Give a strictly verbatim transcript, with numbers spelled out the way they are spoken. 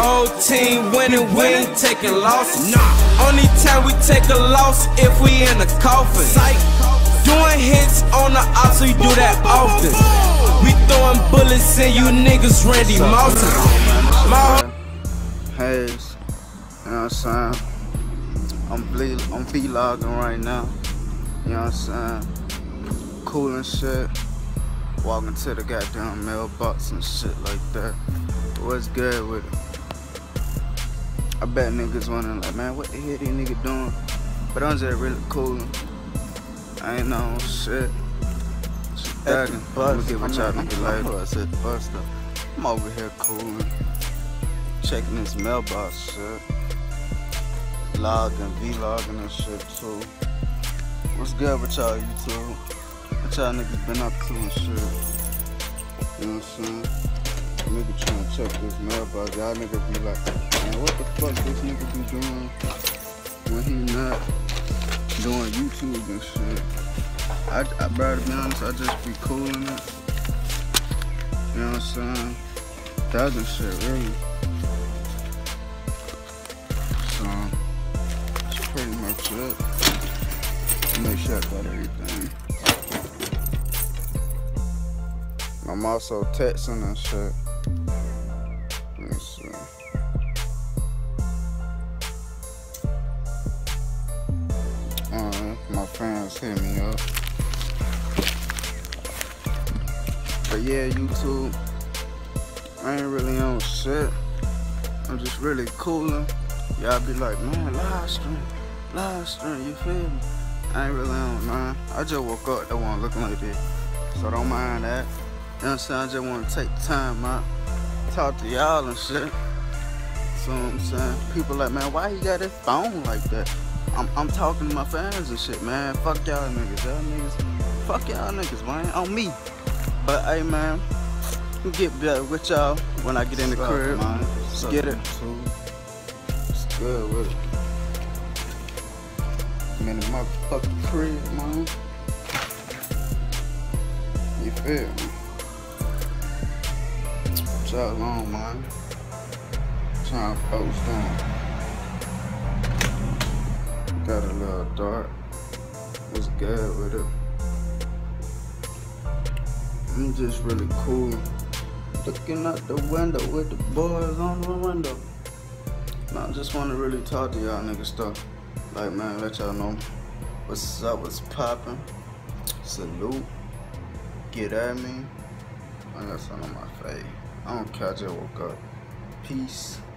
whole team winning, we ain't taking losses. Nah. Only time we take a loss if we in the coffin. Psych. Doing hits on the ops, we do that often. We throwing bullets in you niggas, Randy Moss. My Hayes, you know what I'm saying? I'm vlog, I'm vlogging right now. You know what I'm saying? Cool and shit. Walking to the goddamn mailbox and shit like that. What's good with it? I bet niggas wondering like, man, what the hell these niggas doing? But I'm just really cool. I ain't no shit. At the bus, I'm gonna get with y'all niggas later. I said the bus though. I'm over here cooling, checking this mailbox shit, vlogging, vlogging and shit too. What's good with y'all YouTube? What y'all niggas been up to and shit? You know what I'm saying? Nigga trying to check this mailbox. Y'all niggas be like, man, what the fuck this nigga be doing when he not doing YouTube and shit? I, I better be honest, I just be cooling it. You know what I'm saying? Thugging shit, really. So, that's pretty much it. Make sure I got everything. I'm also texting and shit. Let me see. Uh, my fans hit me up. But yeah, YouTube, I ain't really on shit. I'm just really cooling. Y'all be like, man, live stream, live stream, you feel me? I ain't really on, man. I just woke up, that one looking like this. So don't mind that. You know what I'm saying? I just want to take time out, talk to y'all and shit. So I'm saying, people like, man, why you got this phone like that? I'm, I'm talking to my fans and shit, man. Fuck y'all niggas, y'all niggas. Fuck y'all niggas, man, on me. But hey, man, we'll get better with y'all when I get in the Suck, crib. Man. Let's get it. It's good with it. I'm in the motherfucking crib, man. You feel me? What y'all on, man? Trying to post on. Got a little dark. What's good with it? I'm just really cool. Looking out the window with the boys on the window. I just want to really talk to y'all niggas stuff. Like, man, let y'all know what's up, what's poppin'. Salute. Get at me. I got something on my face. I don't care, I just woke up. Peace.